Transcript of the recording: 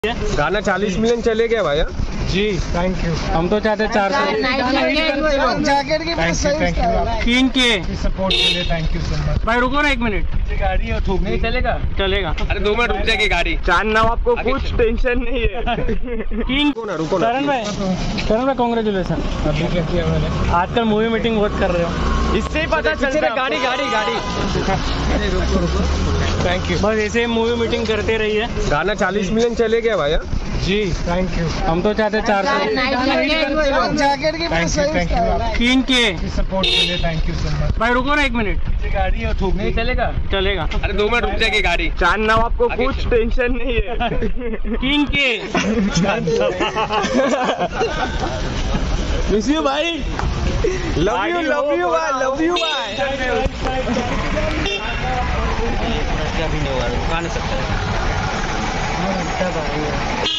गाना 40 मिलियन चले गया भैया जी। Thank you. हम तो चाहते 400 3 के सपोर्ट के लिए। थैंक यू सो मच भाई। रुको ना 1 मिनट, गाड़ी है थूक नहीं चलेगा। चलेगा। अरे 2 मिनट रुक जाएगी गाड़ी। चांद नवाब को कुछ टेंशन नहीं है। किंग रुको ना। करण भाई कांग्रेचुलेसन। अभी क्या किया मैंने? आजकल मूवी मीटिंग बहुत कर रहे हो, इससे ही पता चलता है। गाड़ी थैंक यू। बस ऐसे मूवी मीटिंग करते रहिए। गाना 40 मिलियन चले गया भैया जी। Thank you. हम तो चाहते 400 3 के सपोर्ट के लिए। थैंक यू सो मच भाई। रुको ना 1 मिनट, गाड़ी है थूक नहीं चलेगा। चलेगा। अरे 2 मिनट रुक जाएगी गाड़ी। चांद नवाब को कुछ टेंशन नहीं है। किंग के मिस यू भाई। लव यू भाई। अभी नहीं हुआ, गा नहीं सकते।